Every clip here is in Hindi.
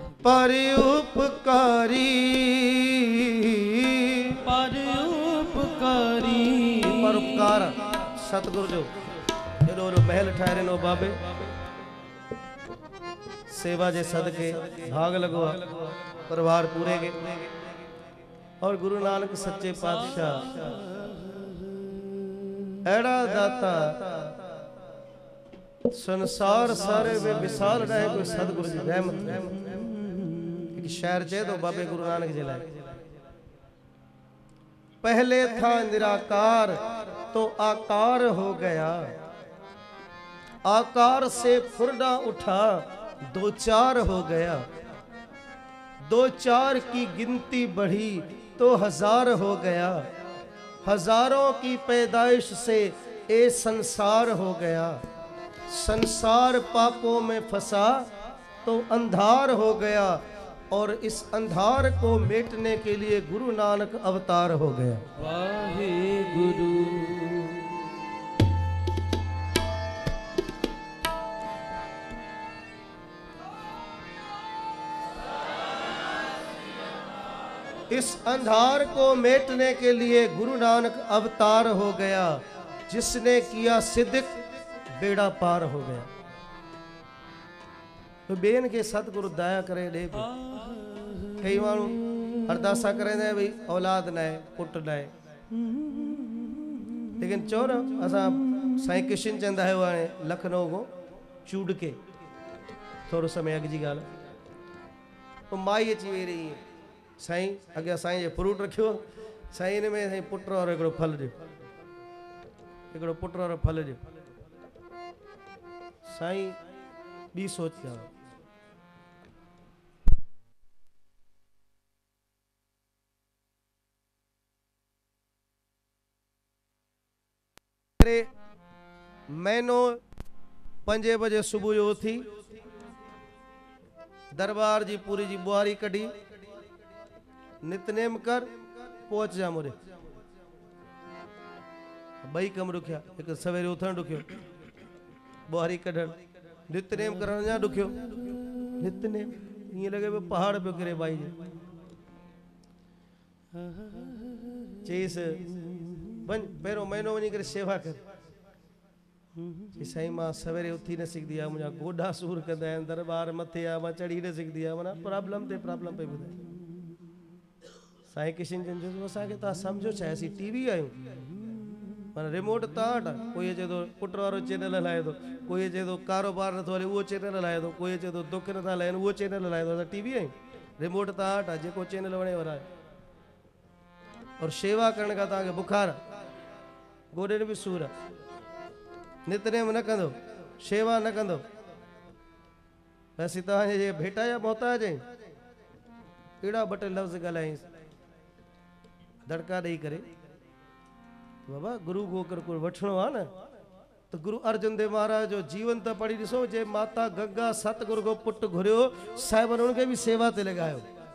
पर उपकारी परोपकार सतगुरु जो जड़ो महल ठहरे नो बाबे सेवा जे सदके भाग लगवा परिवार पूरे के और गुरु नानक सच्चे पातशाह एड़ा दाता संसार सारे में विशाल रहे कोई सतगुरु जी रहमत शहर चे तो बाबे गुरु नानक जी लाए पहले था निराकार तो आकार हो गया आकार से फुरना उठा दो चार हो गया दो चार की गिनती बढ़ी तो हजार हो गया हजारों की पैदाइश से ए संसार हो गया संसार पापों में फंसा तो अंधार हो गया और इस अंधार को मेटने के लिए गुरु नानक अवतार हो गया। वाहे गुरु इस अंधार को मेटने के लिए गुरु नानक अवतार हो गया जिसने किया सिद्धिक बेड़ा पार हो गया। तो बेन के सतगुरु दया करे दे कई मानू अरदासा करें भाई औलाद न पुट न लेकिन चो न असा साईं किशन चंद है लखनऊ को चूड़ के थोड़ो समय अग जी गाल तो माई अची वे रही साईं अॻियां साईं जो फ्रूट रखियो साईं इन में साईं पुट वारो हिकिड़ो फल ॾियो हिकिड़ो पुट वारो फल ॾियो साईं ॿी सोच जाओ मैनो 5 बजे सुबह जो उथी दरबार जी पूरी जी बुआरी कढ़ी नितनेम कर पहुंच जा मोरे बई कम रुकिया एक सवेरे उथण रुकियो बुआरी कढ़ण नितनेम करण जा रुकियो नितनेम ये लगे पे पहाड़ पे गिरे भाई जी चईस बन पहिरों महीनो वही करे सेवा कर साईं मां सवेरे उथी न सघंदी आहे मुंहिंजा गोॾा सूर कंदा आहिनि दरबार मथे आहे मां चढ़ी न सघंदी आहे माना प्रॉब्लम ते प्रॉब्लम पे ॿुधाए साईं किशन चंद जो असांखे तव्हां सम्झो छा असीं टीवी आहियूं माना रिमोट तव्हां वटि आहे कोई चए थो पुट वारो चैनल हलाए थो कोई चए थो कारोबार नथो हले उहो चैनल हलाए थो कोई चए थो दुख नथा हलाइनि उहो चैनल हलाए थो असां टीवी आहियूं रिमोट तव्हां वटि आहे जेको चैनल वणे हलाए और सेवा करण खां तव्हांखे बुखार गोॾे में बि सूर आहे नितनेम न कंदो सेवा न कंदो वैसे तव्हांजे जे भेटा या मोहताज आहिनि अहिड़ा ॿ टे लफ़्ज़ ॻाल्हाईं दड़का ॾेई करे बाबा गुरु को अगर कोई वठणो आहे न तो गुरु अर्जुन देव महाराज जो जीवन त पढ़ी ॾिसो जे माता गंगा सतगुरु को पुट घुरियो साहिबनि उनखे बि सेवा ते लॻायो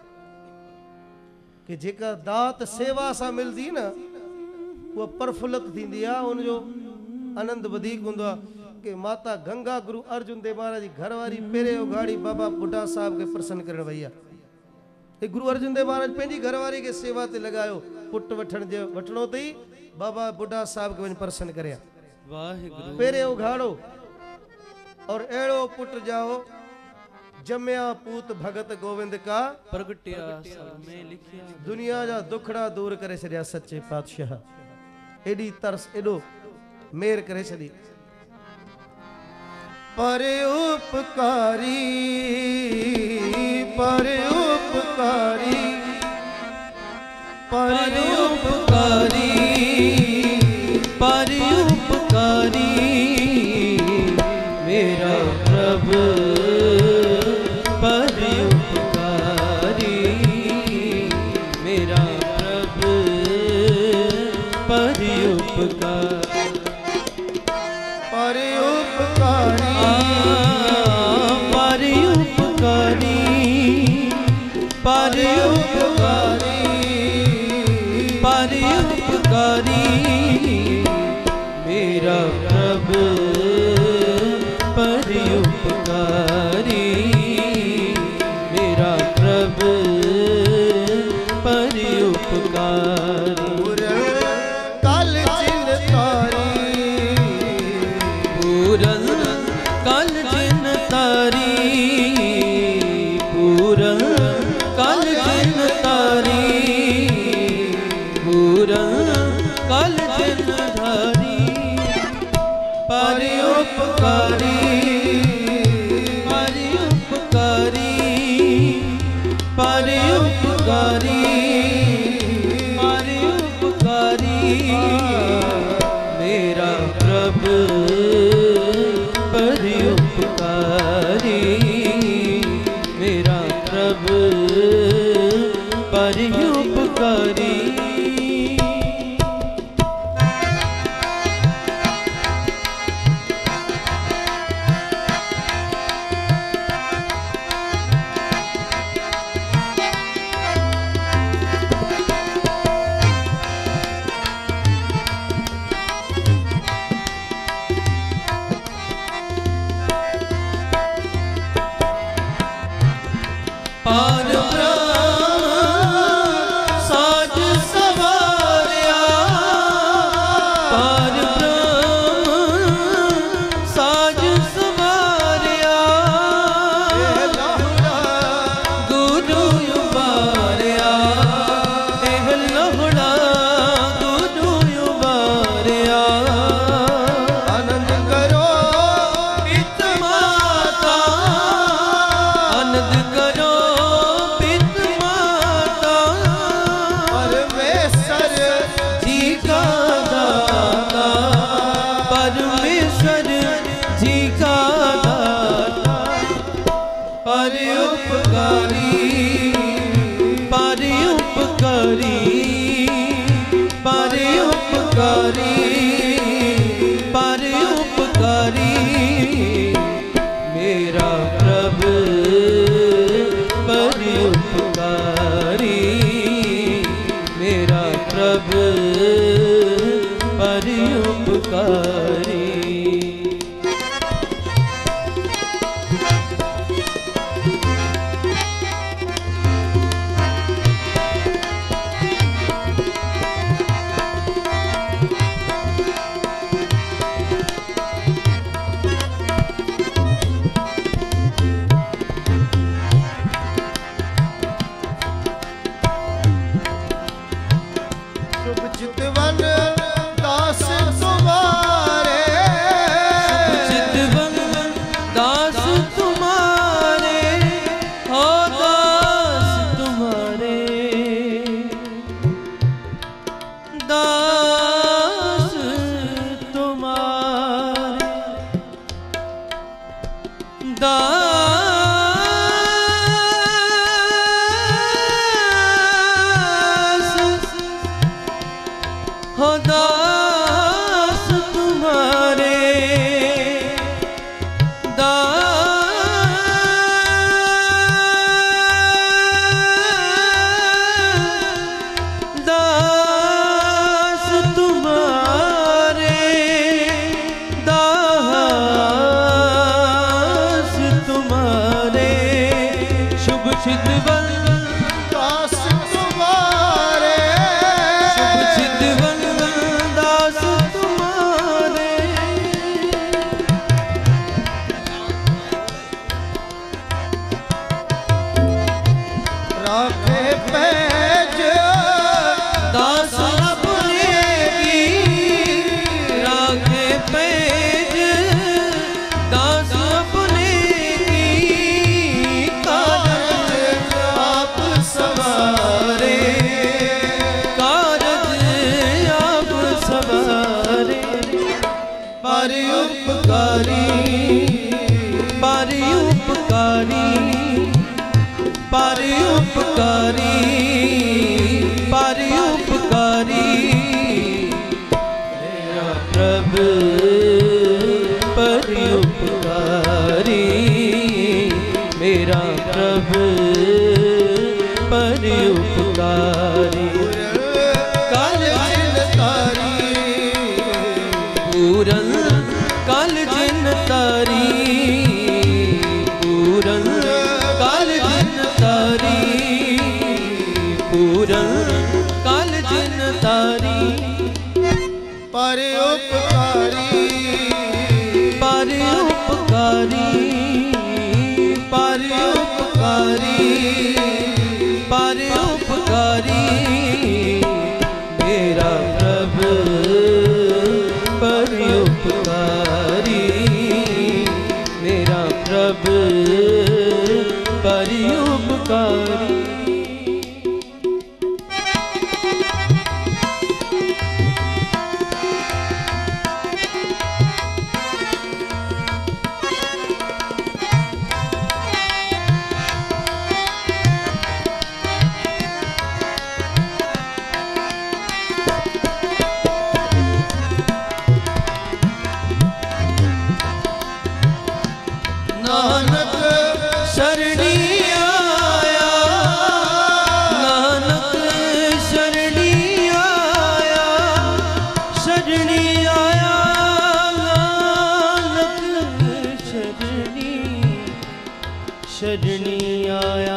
कि जेका दात सेवा सां मिलदी न वो प्रफुल्लित थींदी आहे उनजो आनंद वधीक हूंदो आहे कि माता गंगा गुरु अर्जुन देव महाराज जी घरवारी पहिरें उघाड़ी बाबा बुढ़ा साहब के प्रसन्न करण वई आहे गुरु अर्जुन देव महाराज पंहिंजी घरवारी के सेवा ते लॻायो पुट वठण जो वठणो अथई बाबा बुढ़ा साहब के वञी प्रसन्न करे वाहिगुरु पहिरें उघाड़ो और अहिड़ो पुट जाओ जमया पूत भगत गोविंद का प्रगटिया सब में लिखिया दुनिया जा दुखड़ा दूर करे छड़िया सच्चे पातशाह एडी तरस एडो मेर करे छड़ी पर उपकारी पर उपकारी पर उपकारी पर उपकारी मेरा प्रभु पर उपकारी मेरा प्रभु पर उपकारी पर उपकारी पर उपकारी पर उपकारी पर उपकारी मेरा प्रभु पर उपकारी मेरा तारी पूरन कल जिन तारी पूरन कल जिन धारी परोपकारी परोपकारी परोपकारी परोपकारी मेरा प्रभु परोपकारी मेरा प्रभु परोपकारी पार ब्रह्म साज सवारिया पार ब्रह्म साज सवारिया गुरु उबारिया एह लहड़ा गुरु उबारिया आनंद करो पित माता आनंद करो परोपकारी परोपकारी मेरा प्रभु परोपकारी मेरा प्रभु परोपकारी चितवन दास तुम्हारे चितवन दास तुम्हारे हो दास तुम्हारे दास तुम्हारे दास हो दास तुम्हारे दास तुम्हारे दास तुम्हारे शुभ चितवन दास तुम्हारे शुभ चितवन दास तुम्हारे राखे पैज दास अपने की राखे पैज दास अपने की कारज आप सवारे कारज आप सवारे परोपकारी परोपकारी परोपकारी परोपकारी मेरा प्रभु परोपकारी मेरा प्रभु परोपकारी काल जिन तारी पूरन कल जिन तारी पूरन कल जिन तारी पूरन कल जिन तारी परोपकारी परोपकारी नानक शरणी आया, नानक शरणी आया, शरणी आया, नानक शरणी आया।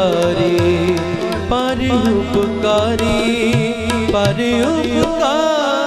परोपकारी